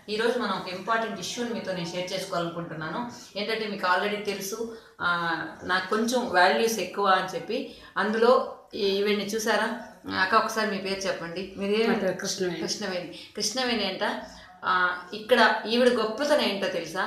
ఈరోజు మనం ఒక ఇంపార్టెంట్ ఇష్యూని మీతో నేను షేర్ చేసుకోవాలనుకుంటున్నాను. ఏంటంటే మీకు ఆల్రెడీ తెలుసు, నాకు కొంచెం వాల్యూస్ ఎక్కువ అని చెప్పి. అందులో ఈవెంట్ని చూసారా అక్క? ఒకసారి మీ పేరు చెప్పండి. మీరే? కృష్ణవేణి. కృష్ణవేణి ఏంట ఇక్కడ ఈవిడ గొప్పతనం ఏంటో తెలుసా?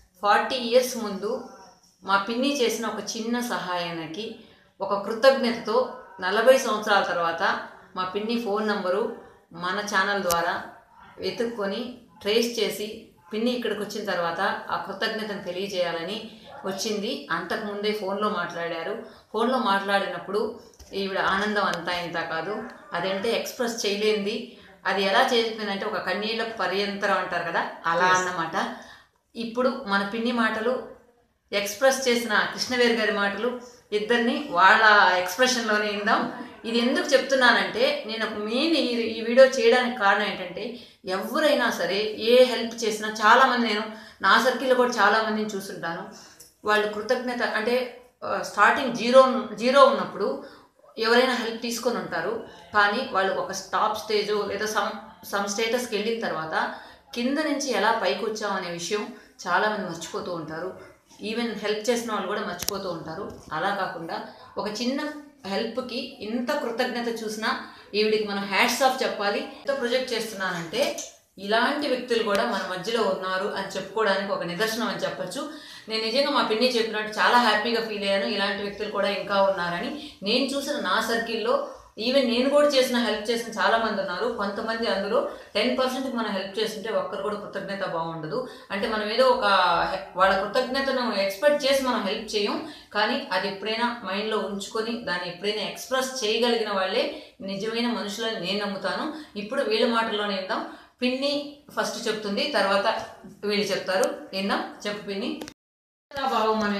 40 years ముందు మా పిన్ని చేసిన ఒక చిన్న సహాయానికి ఒక కృతజ్ఞతతో 40 సంవత్సరాల తర్వాత మా పిన్ని ఫోన్ నంబరు మన ఛానల్ ద్వారా వెతుక్కొని ట్రేస్ చేసి పిన్ని ఇక్కడికి వచ్చిన తర్వాత ఆ కృతజ్ఞతను తెలియజేయాలని వచ్చింది. అంతకుముందే ఫోన్లో మాట్లాడారు. ఫోన్లో మాట్లాడినప్పుడు ఈవిడ ఆనందం అంతా ఇంత కాదు, అదంటే ఎక్స్ప్రెస్ చేయలేంది. అది ఎలా చేసిందంటే ఒక కన్నీళ్ళ పర్యంతరం అంటారు కదా, అలా అన్నమాట. ఇప్పుడు మన పిన్ని మాటలు, ఎక్స్ప్రెస్ చేసిన కృష్ణవేణి గారి మాటలు, ఇద్దరిని వాళ్ళ ఎక్స్ప్రెషన్లోనే ఇందాం. ఇది ఎందుకు చెప్తున్నానంటే, నేను మెయిన్ ఈ వీడియో చేయడానికి కారణం ఏంటంటే, ఎవరైనా సరే ఏ హెల్ప్ చేసినా, చాలామంది నేను నా సర్కిల్లో కూడా చాలామందిని చూస్తుంటాను. వాళ్ళు కృతజ్ఞత అంటే స్టార్టింగ్ జీరో ఉన్నప్పుడు ఎవరైనా హెల్ప్ తీసుకొని ఉంటారు. కానీ వాళ్ళు ఒక టాప్ స్టేజో లేదా సమ్ స్టేటస్కి వెళ్ళిన తర్వాత కింద నుంచి ఎలా పైకి వచ్చామనే విషయం చాలామంది మర్చిపోతూ ఉంటారు. ఈవెన్ హెల్ప్ చేసిన వాళ్ళు కూడా మర్చిపోతూ ఉంటారు. అలా కాకుండా ఒక చిన్న హెల్ప్కి ఇంత కృతజ్ఞత చూసినా ఈవిడికి మనం హ్యాట్స్ ఆఫ్ చెప్పాలి. ఎంత ప్రొజెక్ట్ చేస్తున్నానంటే ఇలాంటి వ్యక్తులు కూడా మన మధ్యలో ఉన్నారు అని చెప్పుకోవడానికి ఒక నిదర్శనం అని చెప్పచ్చు. నేను నిజంగా మా పిన్ని చెప్పినట్టు చాలా హ్యాపీగా ఫీల్ అయ్యాను. ఇలాంటి వ్యక్తులు కూడా ఇంకా ఉన్నారని నేను చూసిన నా సర్కిల్లో. ఈవెన్ నేను కూడా హెల్ప్ చేసిన చాలామంది ఉన్నారు. కొంతమంది అందులో 10% మనం హెల్ప్ చేస్తుంటే ఒక్కరు కూడా కృతజ్ఞత బాగుండదు. అంటే మనం ఏదో ఒక వాళ్ళ కృతజ్ఞతను ఎక్స్పెక్ట్ చేసి మనం హెల్ప్ చేయం. కానీ అది ఎప్పుడైనా మైండ్లో ఉంచుకొని దాన్ని ఎప్పుడైనా ఎక్స్ప్రెస్ చేయగలిగిన వాళ్ళే నిజమైన మనుషులని నేను నమ్ముతాను. ఇప్పుడు వీళ్ళ మాటల్లోనే విందాం. పిన్ని ఫస్ట్ చెప్తుంది, తర్వాత వీళ్ళు చెప్తారు. విందాం. చెప్పు పిన్ని. భావం మనం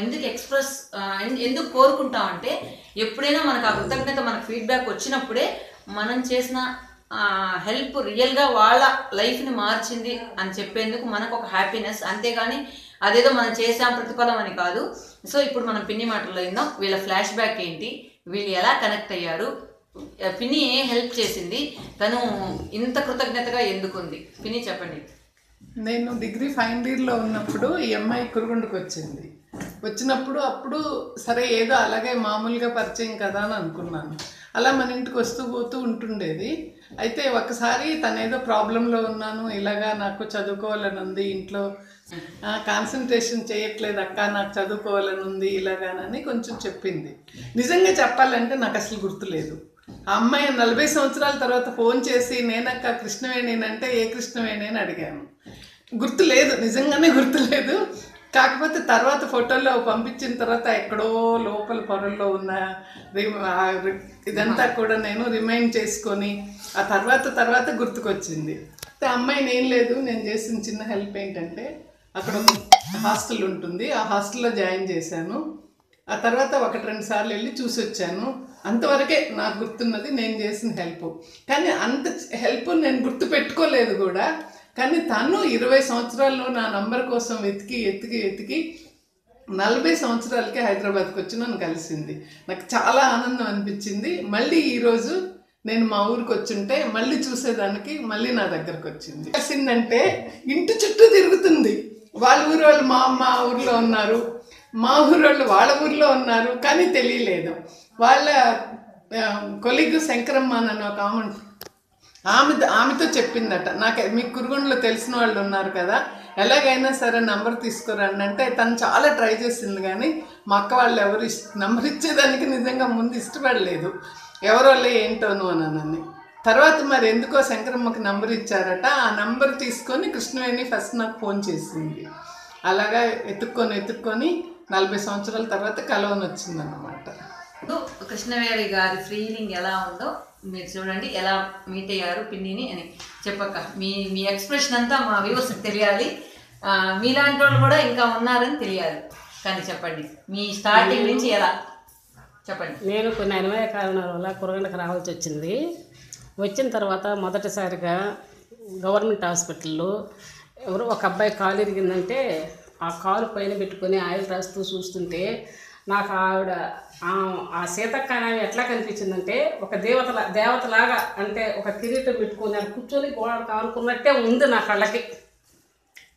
ఎందుకు కోరుకుంటామంటే, ఎప్పుడైనా మనకు ఆ కృతజ్ఞత, మనకు ఫీడ్బ్యాక్ వచ్చినప్పుడే మనం చేసిన హెల్ప్ రియల్గా వాళ్ళ లైఫ్ని మార్చింది అని చెప్పేందుకు మనకు ఒక హ్యాపీనెస్. అంతేగాని అదేదో మనం చేసాం ప్రతిఫలం అని కాదు. సో ఇప్పుడు మనం పిన్ని మాటల్లో విందాం. వీళ్ళ ఫ్లాష్ బ్యాక్ ఏంటి, వీళ్ళు ఎలా కనెక్ట్ అయ్యారు, పిన్ని ఏ హెల్ప్ చేసింది, తను ఇంత కృతజ్ఞతగా ఎందుకుంది. పిన్ని చెప్పండి. నేను డిగ్రీ ఫైనల్ ఇయర్లో ఉన్నప్పుడు ఈ అమ్మాయి కురుగుండుకు వచ్చినప్పుడు అప్పుడు సరే ఏదో అలాగే మామూలుగా పరిచయం కదా అని అనుకున్నాను. అలా మన ఇంటికి వస్తూ పోతూ ఉంటుండేది. అయితే ఒకసారి తను ఏదో ప్రాబ్లంలో ఉన్నాను, ఇలాగా నాకు చదువుకోవాలని ఉంది, ఇంట్లో కాన్సన్ట్రేషన్ చేయట్లేదు అక్క, నాకు చదువుకోవాలని ఉంది ఇలాగానని కొంచెం చెప్పింది. నిజంగా చెప్పాలంటే నాకు అసలు గుర్తులేదు. ఆ అమ్మాయి 40 సంవత్సరాల తర్వాత ఫోన్ చేసి నేనక్క కృష్ణవేణి అంటే ఏ కృష్ణవేణి అని అడిగాను. గుర్తులేదు, నిజంగానే గుర్తులేదు. కాకపోతే తర్వాత ఫోటోలో పంపించిన తర్వాత ఎక్కడో లోపల పొరల్లో ఉన్న ఇదంతా కూడా నేను రిమైండ్ చేసుకొని ఆ తర్వాత గుర్తుకొచ్చింది. ఆ అమ్మాయిని ఏం లేదు, నేను చేసిన చిన్న హెల్ప్ ఏంటంటే, అక్కడ హాస్టల్ ఉంటుంది, ఆ హాస్టల్లో జాయిన్ చేశాను. ఆ తర్వాత 1-2 సార్లు వెళ్ళి చూసి వచ్చాను. అంతవరకే నాకు గుర్తున్నది నేను చేసిన హెల్ప్. కానీ అంత హెల్ప్ నేను గుర్తు పెట్టుకోలేదు కూడా. కానీ తను 20 సంవత్సరాల్లో నా నంబర్ కోసం వెతికి 40 సంవత్సరాలకే హైదరాబాద్కి వచ్చి నన్ను కలిసింది. నాకు చాలా ఆనందం అనిపించింది. మళ్ళీ ఈరోజు నేను మా ఊరికి వచ్చుంటే మళ్ళీ చూసేదానికి మళ్ళీ నా దగ్గరకు వచ్చింది. కలిసిందంటే ఇంటి చుట్టూ తిరుగుతుంది. వాళ్ళ ఊరు వాళ్ళు మా ఊర్లో ఉన్నారు, మా ఊరోళ్ళు వాళ్ళ ఊర్లో ఉన్నారు, కానీ తెలియలేదు. వాళ్ళ కొలీగ్ శంకరమ్మ అని ఒక ఆమెతో చెప్పిందట, నాకు మీకు కురుగుండలో తెలిసిన వాళ్ళు ఉన్నారు కదా, ఎలాగైనా సరే నంబర్ తీసుకురండి అంటే తను చాలా ట్రై చేసింది. కానీ మా అక్క వాళ్ళు ఎవరు నంబర్ ఇచ్చేదానికి నిజంగా ముందు ఇష్టపడలేదు. ఎవరోళ్ళే ఏంటోను అని. తర్వాత మరి ఎందుకో శంకరమ్మకి నంబర్ ఇచ్చారట. ఆ నంబర్ తీసుకొని కృష్ణవేణి ఫస్ట్ నాకు ఫోన్ చేసింది. అలాగా ఎత్తుక్కొని 40 సంవత్సరాల తర్వాత కలవని వచ్చిందన్నమాట. కృష్ణవేణి గారి ఫీలింగ్ ఎలా ఉందో మీరు చూడండి. ఎలా మీట్ అయ్యారు పిన్నిని అని చెప్పక్క. మీ ఎక్స్ప్రెషన్ అంతా మా వ్యూవర్స్కి తెలియాలి. మీలాంటి వాళ్ళు కూడా ఇంకా ఉన్నారని తెలియాలి. కానీ చెప్పండి, మీ స్టార్టింగ్ నుంచి ఎలా చెప్పండి. నేను కొన్ని అనివార్య కారణాల వల్ల కురగండకు రావాల్సి వచ్చింది. వచ్చిన తర్వాత మొదటిసారిగా గవర్నమెంట్ హాస్పిటల్లో ఎవరో ఒక అబ్బాయి కాలు ఇరిగిందంటే ఆ కాలు పైన పెట్టుకొని ఆయిల్ రాస్తూ చూస్తుంటే నాకు ఆవిడ ఆ సీతక్క అనేవి ఎట్లా కనిపించిందంటే ఒక దేవతలాగా, అంటే ఒక కిరీటం పెట్టుకొని కూర్చొని గోడ కానుకున్నట్టే ఉంది నా కళ్ళకి.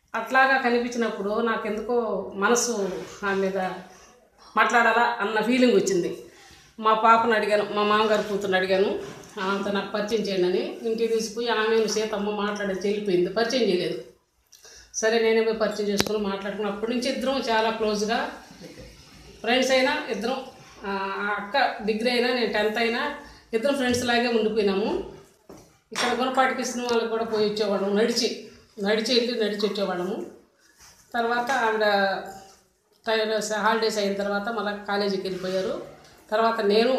అట్లాగా కనిపించినప్పుడు నాకెందుకో మనసు ఆమె మీద మాట్లాడాలా అన్న ఫీలింగ్ వచ్చింది. మా పాపను అడిగాను, మా మామగారి కూతురుని అడిగాను, ఆమెతో నాకు పరిచయం చేయండి అని. ఇంటికి తీసుకుపోయి ఆమెను సీతమ్మ మాట్లాడేది వెళ్ళిపోయింది, పరిచయం చేయలేదు. సరే నేనే పోయి పరిచయం చేసుకుని మాట్లాడుకుని అప్పటి నుంచి ఇద్దరం చాలా క్లోజ్గా ఫ్రెండ్స్ అయినా ఇద్దరం. ఆ అక్క డిగ్రీ అయినా నేను 10th అయినా ఇద్దరం ఫ్రెండ్స్ లాగే ఉండిపోయినాము. ఇక్కడ గుణపాటికి ఇస్తున్న వాళ్ళకి కూడా పోయి వచ్చేవాళ్ళము, నడిచి వచ్చేవాళ్ళము. తర్వాత ఆవిడ హాలిడేస్ అయిన తర్వాత మళ్ళీ కాలేజీకి వెళ్ళిపోయారు. తర్వాత నేను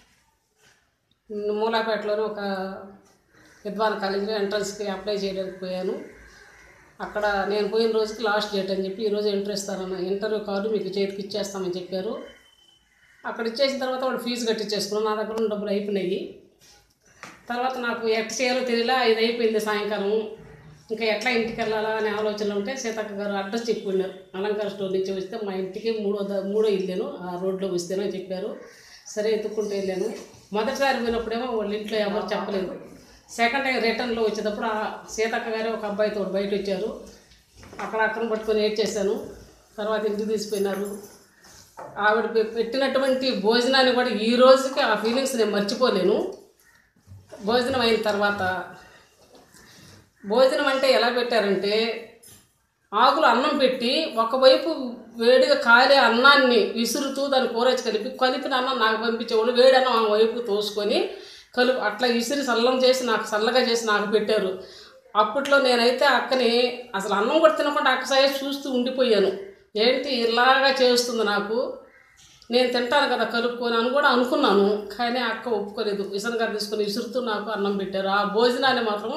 మూలాపేటలోనే ఒక విద్వాన్ కాలేజీలో ఎంట్రన్స్కి అప్లై చేయడానికి పోయాను. అక్కడ నేను పోయిన రోజుకి లాస్ట్ డేట్ అని చెప్పి ఈరోజు ఇంటర్వ్యూ కార్డు మీకు చేతికి ఇచ్చేస్తామని చెప్పారు. అక్కడ ఇచ్చేసిన తర్వాత వాళ్ళు ఫీజు కట్టించేసుకున్నాను. నా దగ్గర ఉన్న డబ్బులు అయిపోయినాయి. తర్వాత నాకు ఎట్లా చేయాలో తెలియలా, ఇది అయిపోయింది సాయంకాలం. ఇంకా ఎట్లా ఇంటికి వెళ్ళాలా అనే ఆలోచనలో ఉంటే సీతక్క గారు అడ్రస్ చెప్పిన్నారు. అలంకార స్టోర్ నుంచి వస్తే మా ఇంటికి మూడో ఇల్లేను, ఆ రోడ్లో వస్తేనో చెప్పారు. సరే ఎత్తుక్కుంటూ వెళ్ళాను. మొదటిసారి పోయినప్పుడేమో వాళ్ళ ఇంట్లో ఎవరు చెప్పలేదు. సెకండ్ టైం రిటర్న్లో వచ్చేటప్పుడు ఆ సీతక్క గారే ఒక అబ్బాయితో బయట వచ్చారు. అక్కను పట్టుకొని ఏడ్చేసాను. తర్వాత ఇంటికి తీసిపోయినారు. ఆవిడ పెట్టినటువంటి భోజనాన్ని కూడా ఈ రోజుకి ఆ ఫీలింగ్స్ నేను మర్చిపోలేను. భోజనం అయిన తర్వాత భోజనం అంటే ఎలా పెట్టారంటే ఆకులు అన్నం పెట్టి ఒకవైపు వేడిగా కాలే అన్నాన్ని విసురుతూ దాన్ని కూరేసి కలిపిన అన్నం నాకు పంపించేవాళ్ళు, వేడి అన్నం ఆ వైపు తోసుకొని అట్లా విసిరి చల్లగా చేసి నాకు పెట్టారు. అప్పట్లో నేనైతే అక్కని అసలు అన్నం కూడా తినకుండా అక్క సాయి చూస్తూ ఉండిపోయాను. ఏంటి ఇలాగా చేస్తుంది నాకు, నేను తింటాను కదా కలుపుకొని అని కూడా అనుకున్నాను. కానీ అక్క ఒప్పుకోలేదు. విసనగా తీసుకొని విసురుతూ నాకు అన్నం పెట్టారు. ఆ భోజనాన్ని మాత్రం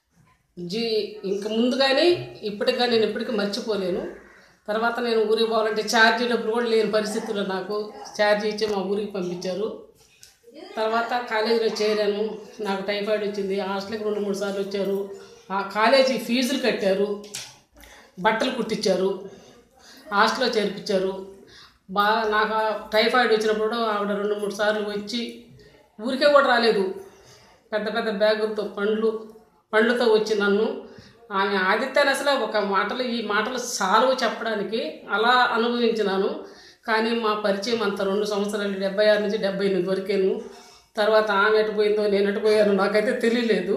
ఇంక ముందుగానే ఇప్పటికి కానీ నేను ఎప్పటికీ మర్చిపోలేను. తర్వాత నేను ఊరికి పోవాలంటే ఛార్జీ డబ్బులు కూడా లేని పరిస్థితుల్లో నాకు ఛార్జీ ఇచ్చి మా ఊరికి పంపించారు. తర్వాత కాలేజీలో చేరాను. నాకు టైఫాయిడ్ వచ్చింది. హాస్టల్కి 2-3 సార్లు వచ్చారు. ఆ కాలేజీ ఫీజులు కట్టారు, బట్టలు కుట్టించారు, హాస్టల్లో చేర్పించారు. నాకు టైఫాయిడ్ వచ్చినప్పుడు ఆవిడ 2-3 సార్లు వచ్చి ఊరికే కూడా రాలేదు. పెద్ద పెద్ద బ్యాగులతో పండ్లతో వచ్చి నన్ను ఆమె ఆదిత్యాన్ని అసలు ఈ మాటలు సాల్వ్ చెప్పడానికి అలా అనుభవించినాను. కానీ మా పరిచయం అంత 2 సంవత్సరాలు 76 నుంచి 78 వరకేను. తర్వాత ఆమె ఎటు పోయిందో నేను ఎటు పోయాను నాకైతే తెలియలేదు.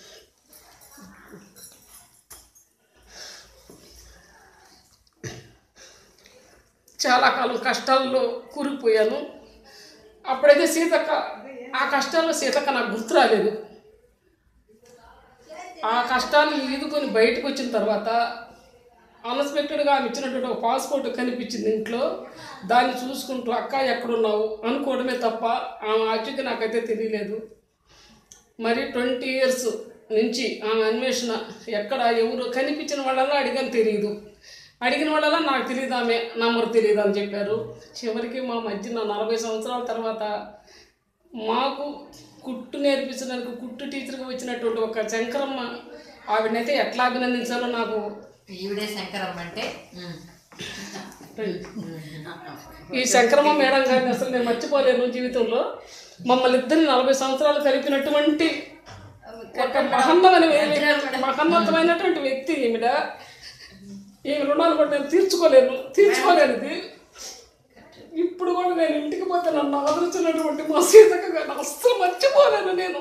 చాలా కాలం కష్టాల్లో కూరుకుపోయాను. అప్పుడైతే ఆ కష్టాల్లో సీతక్క నాకు గుర్తు రాలేదు. ఆ కష్టాలు ఈదుకొని బయటకు వచ్చిన తర్వాత అన్ఎక్స్పెక్టెడ్గా ఆమె ఇచ్చినటువంటి ఒక పాస్పోర్ట్ కనిపించింది ఇంట్లో. దాన్ని చూసుకుంటూ అక్క ఎక్కడున్నావు అనుకోవడమే తప్ప ఆమె ఆచూకీ నాకైతే తెలియలేదు. మరి 20 years నుంచి ఆమె అన్వేషణ ఎక్కడ ఎవరు కనిపించిన వాళ్ళలా అడిగిన వాళ్ళలా నాకు తెలియదు, ఆమె నంబర్ తెలియదు అని చెప్పారు. చివరికి మా మధ్యన 40 సంవత్సరాల తర్వాత మాకు కుట్టు నేర్పించడానికి కుట్టు టీచర్గా వచ్చినటువంటి ఒక శంకరమ్మ, ఆవిడనైతే ఎట్లా అభినందించాలో నాకు. ఈవిడే శంకరమ్మ అంటే ఈ శంకరమ్మ మేడం గారిని అసలు నేను మర్చిపోలేను జీవితంలో. మమ్మల్ని ఇద్దరిని 40 సంవత్సరాలు కలిపినటువంటి ఒక మహోన్నతమైనటువంటి వ్యక్తి ఈవిడ. ఈమె రుణాలు కూడా నేను తీర్చుకోలేనిది. ఇప్పుడు కూడా నేను ఇంటికి పోతే నన్ను ఆదరించినటువంటి మా సీతక్క గారిని అస్సలు మర్చిపోలేను నేను.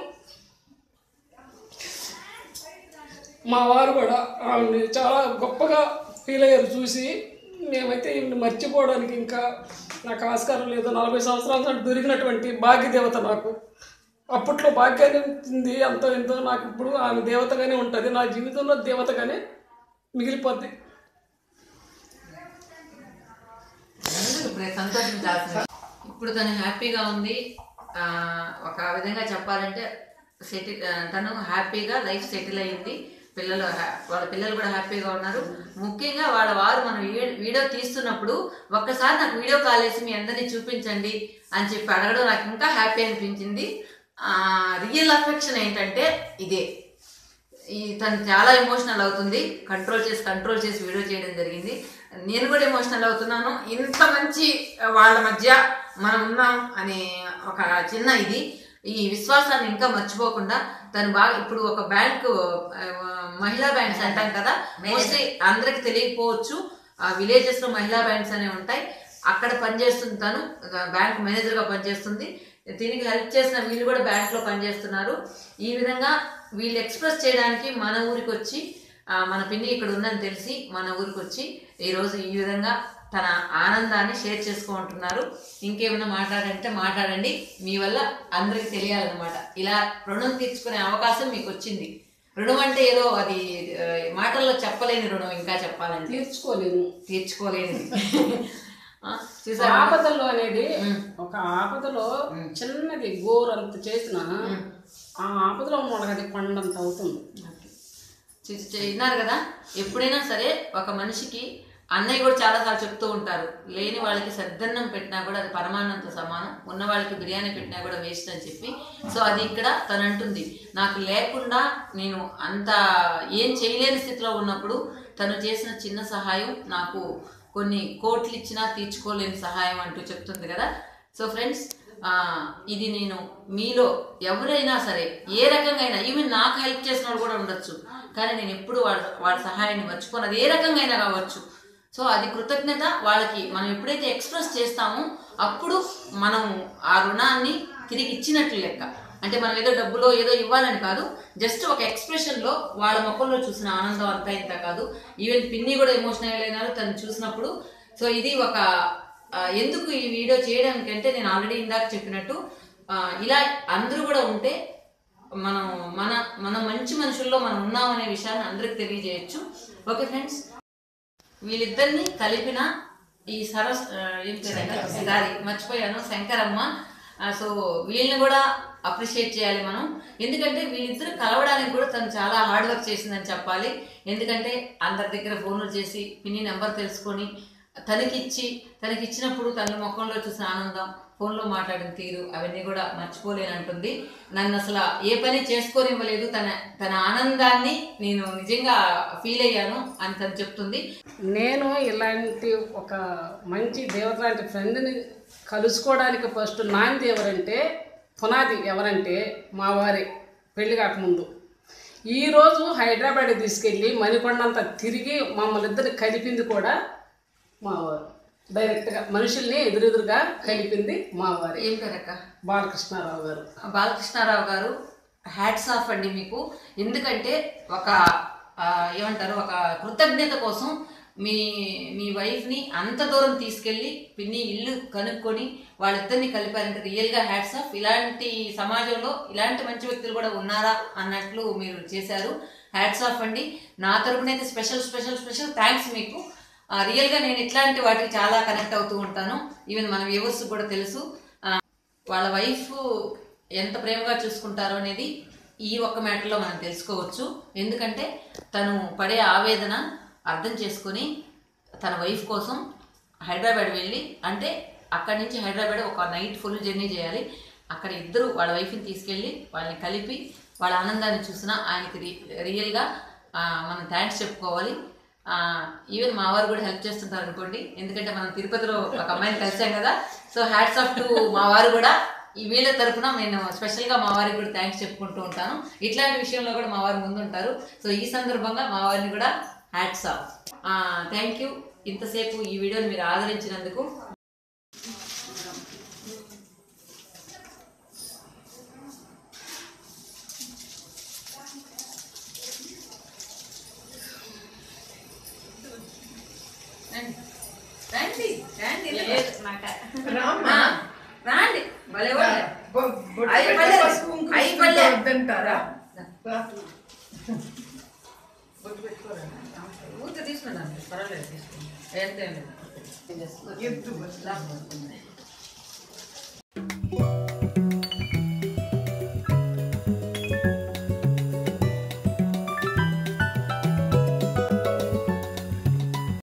మా వారు కూడా ఆవిడని చాలా గొప్పగా ఫీల్ అయ్యారు చూసి. మేమైతే ఈవిని మర్చిపోవడానికి ఇంకా నాకు ఆస్కారం లేదు. 40 సంవత్సరాల నాటి దొరికినటువంటి భాగ్యదేవత నాకు. అప్పట్లో భాగ్యాన్ని ఉంది ఎంతో ఎంతో. నాకు ఇప్పుడు ఆమె దేవతగానే ఉంటుంది, నా జీవితంలో దేవతగానే మిగిలిపోద్ది. సంతోషించాల్సింది. ఇప్పుడు తను హ్యాపీగా ఉంది. ఒక విధంగా చెప్పాలంటే తను హ్యాపీగా లైఫ్ సెటిల్ అయ్యింది. వాళ్ళ పిల్లలు కూడా హ్యాపీగా ఉన్నారు. ముఖ్యంగా వాళ్ళ వారు మనం వీడియో తీస్తున్నప్పుడు ఒక్కసారి నాకు వీడియో కాల్ చేసి మీ అందరినీ చూపించండి అని చెప్పి అడగడం నాకు ఇంకా హ్యాపీ అనిపించింది. రియల్ అఫెక్షన్ ఏంటంటే ఇదే. తను చాలా ఎమోషనల్ అవుతుంది. కంట్రోల్ చేసి వీడియో చేయడం జరిగింది. నేను కూడా ఎమోషనల్ అవుతున్నాను. ఇంత మంచి వాళ్ళ మధ్య మనం ఉన్నాం అనే ఒక చిన్న ఈ విశ్వాసాన్ని ఇంకా మర్చిపోకుండా తను బాగా ఇప్పుడు ఒక బ్యాంకు మహిళా బ్యాంక్స్ అంటాం కదా, మోస్ట్లీ అందరికి తెలియకపోవచ్చు. విలేజెస్ లో మహిళా బ్యాంక్స్ అనేవి ఉంటాయి. అక్కడ పనిచేస్తుంది తను, బ్యాంక్ మేనేజర్ గా పనిచేస్తుంది. దీనికి హెల్ప్ చేసిన వీళ్ళు కూడా బ్యాంక్ లో పనిచేస్తున్నారు. ఈ విధంగా వీళ్ళు ఎక్స్ప్రెస్ చేయడానికి మన ఊరికి వచ్చి, మన పిన్ని ఇక్కడ ఉందని తెలిసి మన ఊరికి వచ్చి ఈరోజు ఈ విధంగా తన ఆనందాన్ని షేర్ చేసుకుంటున్నారు. ఇంకేమైనా మాట్లాడంటే మాట్లాడండి, మీ వల్ల అందరికి తెలియాలన్నమాట. ఇలా రుణం తీర్చుకునే అవకాశం మీకు వచ్చింది. రుణం అంటే ఏదో అది మాటల్లో చెప్పలేని రుణం, ఇంకా చెప్పాలంటే తీర్చుకోలేని ఆపదలో అనేది ఒక ఆపదలో చిన్నది గోరంత చేసిన ఆ ఆపదలో మనకు అది పండంత అవుతుంది. విన్నారు కదా, ఎప్పుడైనా సరే ఒక మనిషికి అన్నయ్య కూడా చాలాసార్లు చెప్తూ ఉంటారు, లేని వాళ్ళకి సద్దన్నం పెట్టినా కూడా అది పరమాన్నంతో సమానం, ఉన్న వాళ్ళకి బిర్యానీ పెట్టినా కూడా వేస్ట్ అని చెప్పి. సో అది ఇక్కడ తను అంటుంది, నాకు లేకుండా నేను అంత ఏం చేయలేని స్థితిలో ఉన్నప్పుడు తను చేసిన చిన్న సహాయం నాకు కొన్ని కోట్లు ఇచ్చినా తీర్చుకోలేని సహాయం అంటూ చెప్తుంది కదా. సో ఫ్రెండ్స్, ఇది నేను మీలో ఎవరైనా సరే ఏ రకంగా అయినా, ఈవెన్ నాకు హెల్ప్ చేసిన వాళ్ళు కూడా ఉండొచ్చు, కానీ నేను ఎప్పుడు వాళ్ళ సహాయాన్ని మర్చిపోను, అది ఏ రకంగా అయినా కావచ్చు. సో అది కృతజ్ఞత. వాళ్ళకి మనం ఎప్పుడైతే ఎక్స్ప్రెస్ చేస్తామో అప్పుడు మనం ఆ రుణాన్ని తిరిగి ఇచ్చినట్లు లెక్క. అంటే మనం ఏదో డబ్బులో ఏదో ఇవ్వాలని కాదు, జస్ట్ ఒక ఎక్స్ప్రెషన్లో వాళ్ళ ముఖంలో చూసిన ఆనందం అంతా ఇంత కాదు. ఈవెన్ పిన్ని కూడా ఎమోషనల్ అయినారు తను చూసినప్పుడు. సో ఇది ఒక ఎందుకు ఈ వీడియో చేయడానికంటే, నేను ఆల్రెడీ ఇందాక చెప్పినట్టు ఇలా అందరూ కూడా ఉంటే మనం మంచి మనుషుల్లో మనం ఉన్నామనే విషయాన్ని అందరికి తెలియజేయచ్చు. ఓకే ఫ్రెండ్స్, వీళ్ళిద్దరిని కలిపిన ఈ మర్చిపోయాను శంకరమ్మ. సో వీళ్ళని కూడా అప్రిషియేట్ చేయాలి మనం, ఎందుకంటే వీళ్ళిద్దరు కలవడానికి కూడా తను చాలా హార్డ్ వర్క్ చేసిందని చెప్పాలి. ఎందుకంటే అందరి దగ్గర ఫోన్లు చేసి పిన్ని నెంబర్ తెలుసుకొని తనకిచ్చినప్పుడు తన ముఖంలో చూసిన ఆనందం, ఫోన్లో మాట్లాడిన తీరు, అవన్నీ కూడా మర్చిపోలేనంటుంది. నన్ను అసలు ఏ పని చేసుకోనివ్వలేదు, తన ఆనందాన్ని నేను నిజంగా ఫీల్ అయ్యాను అని తను చెప్తుంది. నేను ఇలాంటి ఒక మంచి దేవత లాంటి ఫ్రెండ్ని కలుసుకోవడానికి ఫస్ట్ నాంది ఎవరంటే, పునాది ఎవరంటే మా వారి పెళ్లి కాకముందు. ఈరోజు హైదరాబాద్ తీసుకెళ్ళి మణికొండంతా తిరిగి మమ్మల్ని ఇద్దరిని కలిపింది కూడా మా వారు. డైరెక్ట్గా మనుషుల్ని ఎదురెదురుగా కలిపింది మా వారు. ఏం పేరక్క? బాలకృష్ణారావు గారు. బాలకృష్ణారావు గారు, హ్యాట్స్ ఆఫ్ అండి మీకు. ఎందుకంటే ఒక ఏమంటారు, ఒక కృతజ్ఞత కోసం మీ వైఫ్ని అంత దూరం తీసుకెళ్ళి పిన్ని ఇల్లు కనుక్కొని వాళ్ళిద్దరిని కలిపారంటే రియల్గా హ్యాట్స్ ఆఫ్. ఇలాంటి సమాజంలో ఇలాంటి మంచి వ్యక్తులు కూడా ఉన్నారా అన్నట్లు మీరు చేశారు. హ్యాట్స్ ఆఫ్ అండి. నా తరపునైతే స్పెషల్ స్పెషల్ స్పెషల్ థ్యాంక్స్ మీకు. రియల్గా నేను ఇట్లాంటి వాటికి చాలా కనెక్ట్ అవుతూ ఉంటాను. ఈవెన్ మన వ్యూవర్స్ కూడా తెలుసు వాళ్ళ వైఫ్ ఎంత ప్రేమగా చూసుకుంటారో అనేది ఈ ఒక్క మ్యాటర్లో మనం తెలుసుకోవచ్చు. ఎందుకంటే తను పడే ఆవేదన అర్థం చేసుకొని తన వైఫ్ కోసం హైదరాబాద్ వెళ్ళి, అంటే అక్కడి నుంచి హైదరాబాద్ ఒక నైట్ ఫుల్ జర్నీ చేయాలి. అక్కడ ఇద్దరు వాళ్ళ వైఫ్ని తీసుకెళ్ళి వాళ్ళని కలిపి వాళ్ళ ఆనందాన్ని చూసిన ఆయనకి రియల్గా మనం థ్యాంక్స్ చెప్పుకోవాలి. ఈవెన్ మా వారు కూడా హెల్ప్ చేస్తుంటారు అనుకోండి, ఎందుకంటే మనం తిరుపతిలో ఒక అమ్మాయిని కలిసాం కదా. సో హ్యాట్స్ ఆఫ్ టు మా వారు కూడా. ఈ వీళ్ళ తరఫున నేను స్పెషల్గా మా వారికి కూడా థ్యాంక్స్ చెప్పుకుంటూ ఉంటాను. ఇట్లాంటి విషయంలో కూడా మా వారు ముందుంటారు. సో ఈ సందర్భంగా మా వారిని కూడా హ్యాట్స్ ఆఫ్. Thank you. ఇంతసేపు ఈ వీడియోని మీరు ఆదరించినందుకు. రండి రండి భలే ఊరికే తీసుకున్నాను, పర్వాలేదు తీసుకోండి. ఎంత